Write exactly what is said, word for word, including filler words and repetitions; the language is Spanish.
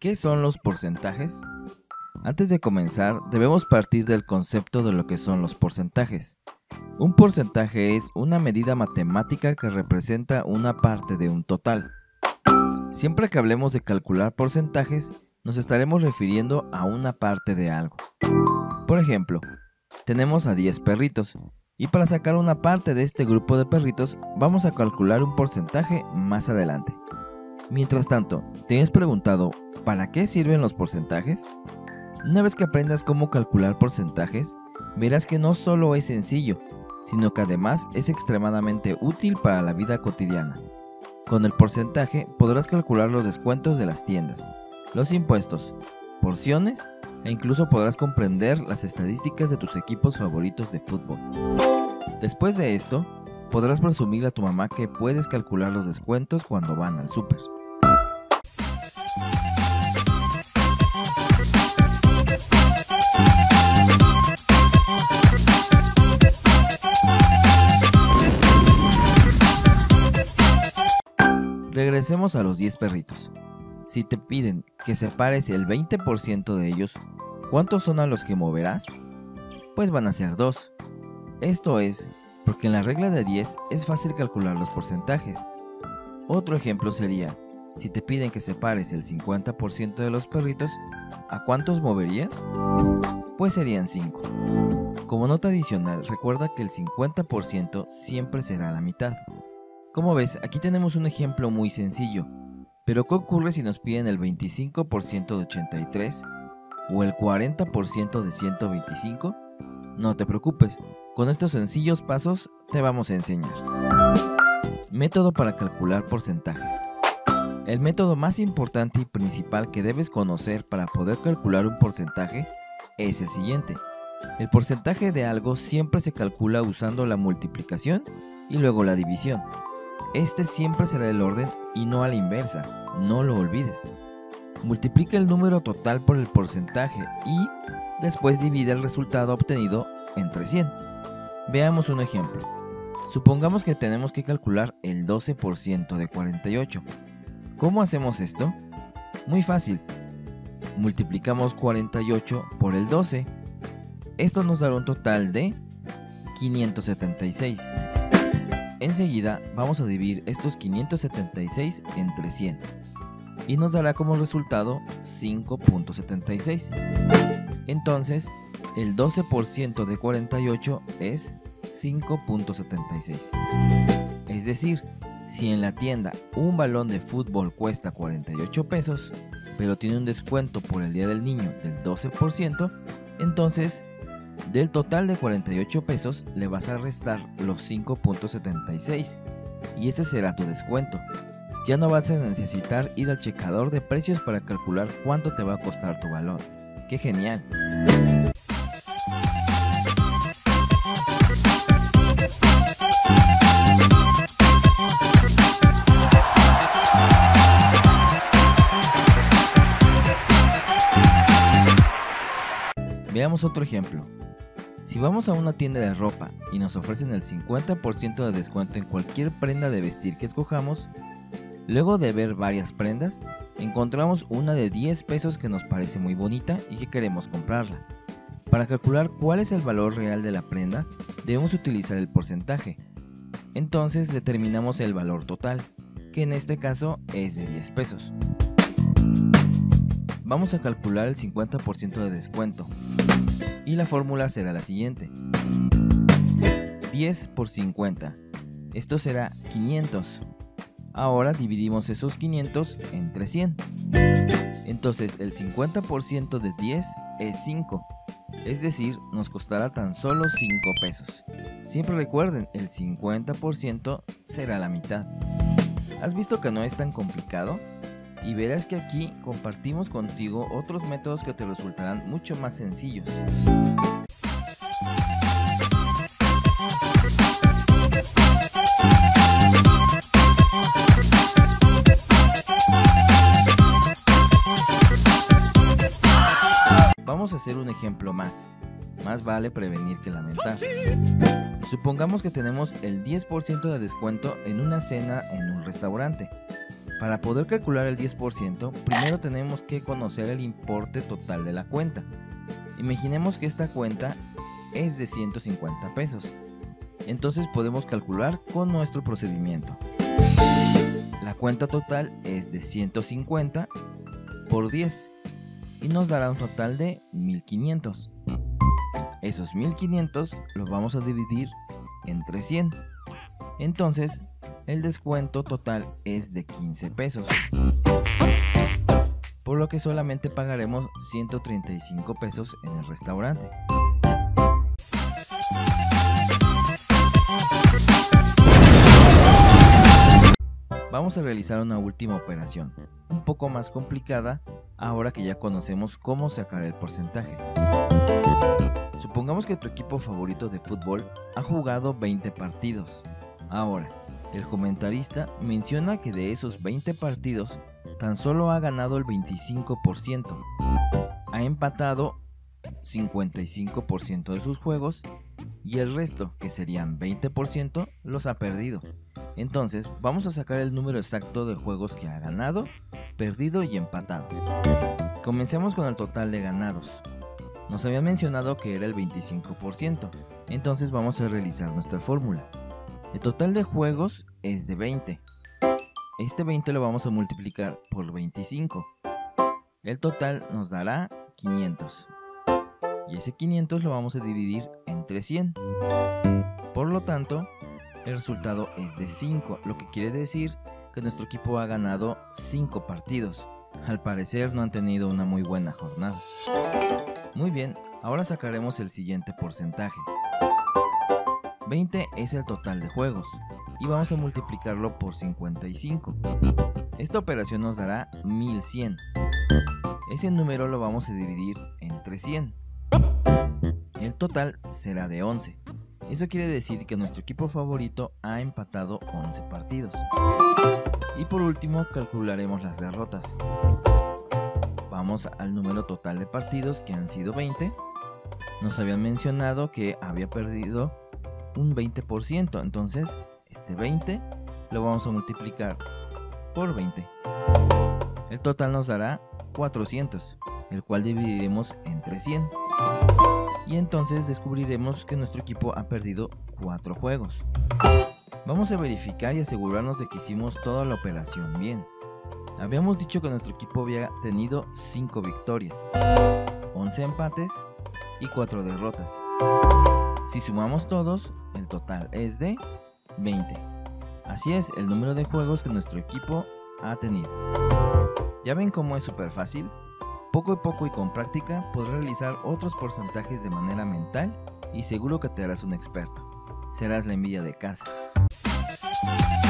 ¿Qué son los porcentajes? Antes de comenzar, debemos partir del concepto de lo que son los porcentajes. Un porcentaje es una medida matemática que representa una parte de un total. Siempre que hablemos de calcular porcentajes, nos estaremos refiriendo a una parte de algo. Por ejemplo, tenemos a diez perritos, y para sacar una parte de este grupo de perritos, vamos a calcular un porcentaje más adelante. Mientras tanto, ¿te has preguntado para qué sirven los porcentajes? Una vez que aprendas cómo calcular porcentajes, verás que no solo es sencillo, sino que además es extremadamente útil para la vida cotidiana. Con el porcentaje podrás calcular los descuentos de las tiendas, los impuestos, porciones e incluso podrás comprender las estadísticas de tus equipos favoritos de fútbol. Después de esto, podrás presumir a tu mamá que puedes calcular los descuentos cuando van al súper. Regresemos a los diez perritos. Si te piden que separes el veinte por ciento de ellos, ¿cuántos son a los que moverás? Pues van a ser dos. Esto es, porque en la regla de diez es fácil calcular los porcentajes. Otro ejemplo sería, si te piden que separes el cincuenta por ciento de los perritos, ¿a cuántos moverías? Pues serían cinco. Como nota adicional, recuerda que el cincuenta por ciento siempre será la mitad. Como ves, aquí tenemos un ejemplo muy sencillo, pero ¿qué ocurre si nos piden el veinticinco por ciento de ochenta y tres o el cuarenta por ciento de ciento veinticinco? No te preocupes, con estos sencillos pasos te vamos a enseñar. Método para calcular porcentajes. El método más importante y principal que debes conocer para poder calcular un porcentaje es el siguiente. El porcentaje de algo siempre se calcula usando la multiplicación y luego la división. Este siempre será el orden y no a la inversa, no lo olvides. Multiplica el número total por el porcentaje y después divide el resultado obtenido entre cien. Veamos un ejemplo. Supongamos que tenemos que calcular el doce por ciento de cuarenta y ocho. ¿Cómo hacemos esto? Muy fácil. Multiplicamos cuarenta y ocho por el doce. Esto nos dará un total de quinientos setenta y seis. Enseguida vamos a dividir estos quinientos setenta y seis entre cien y nos dará como resultado cinco punto setenta y seis. Entonces, el doce por ciento de cuarenta y ocho es cinco punto setenta y seis. Es decir, si en la tienda un balón de fútbol cuesta cuarenta y ocho pesos, pero tiene un descuento por el Día del Niño del doce por ciento, entonces del total de cuarenta y ocho pesos le vas a restar los cinco punto setenta y seis y ese será tu descuento. Ya no vas a necesitar ir al checador de precios para calcular cuánto te va a costar tu balón. ¡Qué genial! Veamos otro ejemplo. Si vamos a una tienda de ropa y nos ofrecen el cincuenta por ciento de descuento en cualquier prenda de vestir que escojamos, luego de ver varias prendas, encontramos una de diez pesos que nos parece muy bonita y que queremos comprarla. Para calcular cuál es el valor real de la prenda, debemos utilizar el porcentaje. Entonces determinamos el valor total, que en este caso es de diez pesos. Vamos a calcular el cincuenta por ciento de descuento y la fórmula será la siguiente: diez por cincuenta, esto será quinientos. Ahora dividimos esos quinientos entre cien. Entonces el cincuenta por ciento de diez es cinco, es decir, nos costará tan solo cinco pesos. Siempre recuerden, el cincuenta por ciento será la mitad. ¿Has visto que no es tan complicado? Y verás que aquí compartimos contigo otros métodos que te resultarán mucho más sencillos. Vamos a hacer un ejemplo más. Más vale prevenir que lamentar. Supongamos que tenemos el diez por ciento de descuento en una cena en un restaurante. Para poder calcular el diez por ciento, primero tenemos que conocer el importe total de la cuenta. Imaginemos que esta cuenta es de ciento cincuenta pesos. Entonces podemos calcular con nuestro procedimiento. La cuenta total es de ciento cincuenta por diez y nos dará un total de mil quinientos. Esos mil quinientos los vamos a dividir entre cien. Entonces el descuento total es de quince pesos, por lo que solamente pagaremos ciento treinta y cinco pesos en el restaurante. Vamos a realizar una última operación, un poco más complicada ahora que ya conocemos cómo sacar el porcentaje. Supongamos que tu equipo favorito de fútbol ha jugado veinte partidos. Ahora, el comentarista menciona que de esos veinte partidos, tan solo ha ganado el veinticinco por ciento, ha empatado cincuenta y cinco por ciento de sus juegos y el resto, que serían veinte por ciento, los ha perdido. Entonces vamos a sacar el número exacto de juegos que ha ganado, perdido y empatado. Comencemos con el total de ganados. Nos había mencionado que era el veinticinco por ciento, entonces vamos a realizar nuestra fórmula. El total de juegos es de veinte. Este veinte lo vamos a multiplicar por veinticinco. El total nos dará quinientos. Y ese quinientos lo vamos a dividir entre cien. Por lo tanto, el resultado es de cinco, lo que quiere decir que nuestro equipo ha ganado cinco partidos. Al parecer no han tenido una muy buena jornada. Muy bien, ahora sacaremos el siguiente porcentaje. veinte es el total de juegos y vamos a multiplicarlo por cincuenta y cinco. Esta operación nos dará mil cien. Ese número lo vamos a dividir entre cien. El total será de once. Eso quiere decir que nuestro equipo favorito ha empatado once partidos. Y por último calcularemos las derrotas. Vamos al número total de partidos, que han sido veinte. Nos habían mencionado que había perdido un veinte por ciento, entonces este veinte lo vamos a multiplicar por veinte. El total nos dará cuatrocientos, el cual dividiremos entre cien. Y entonces descubriremos que nuestro equipo ha perdido cuatro juegos. Vamos a verificar y asegurarnos de que hicimos toda la operación bien. Habíamos dicho que nuestro equipo había tenido cinco victorias, once empates y cuatro derrotas. Si sumamos todos, el total es de veinte. Así es el número de juegos que nuestro equipo ha tenido. ¿Ya ven cómo es súper fácil? Poco a poco y con práctica podrás realizar otros porcentajes de manera mental y seguro que te harás un experto. Serás la envidia de casa.